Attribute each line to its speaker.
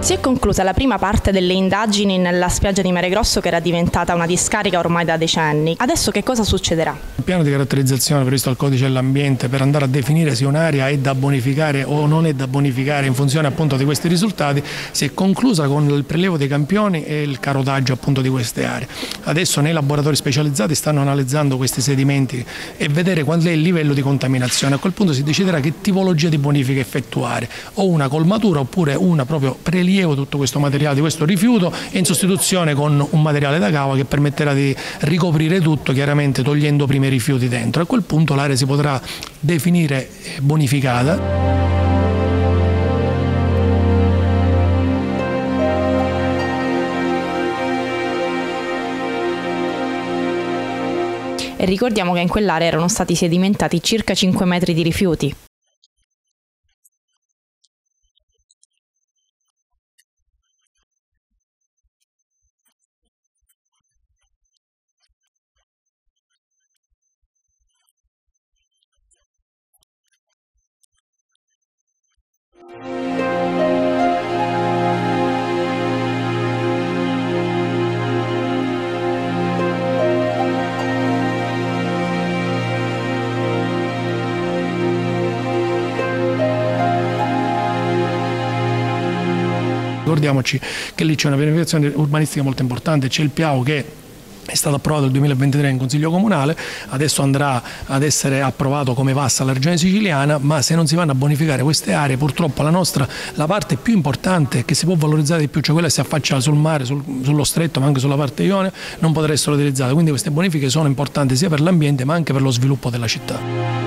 Speaker 1: Si è conclusa la prima parte delle indagini nella spiaggia di Mare Grosso, che era diventata una discarica ormai da decenni. Adesso che cosa succederà?
Speaker 2: Il piano di caratterizzazione previsto dal Codice dell'Ambiente per andare a definire se un'area è da bonificare o non è da bonificare in funzione appunto di questi risultati si è conclusa con il prelievo dei campioni e il carotaggio appunto di queste aree. Adesso nei laboratori specializzati stanno analizzando questi sedimenti e vedere qual è il livello di contaminazione. A quel punto si deciderà che tipologia di bonifica effettuare, o una colmatura oppure una proprio prelievo tutto questo materiale, di questo rifiuto, e in sostituzione con un materiale da cava che permetterà di ricoprire tutto, chiaramente togliendo prima i rifiuti dentro. A quel punto l'area si potrà definire bonificata.
Speaker 1: E ricordiamo che in quell'area erano stati sedimentati circa 5 metri di rifiuti.
Speaker 2: Ricordiamoci che lì c'è una pianificazione urbanistica molto importante, c'è il piano che è stato approvato nel 2023 in Consiglio Comunale, adesso andrà ad essere approvato come VAS alla Regione Siciliana, ma se non si vanno a bonificare queste aree, purtroppo la parte più importante che si può valorizzare di più, cioè quella che si affaccia sul mare, sullo stretto, ma anche sulla parte ionica, non potrà essere utilizzata. Quindi queste bonifiche sono importanti sia per l'ambiente ma anche per lo sviluppo della città.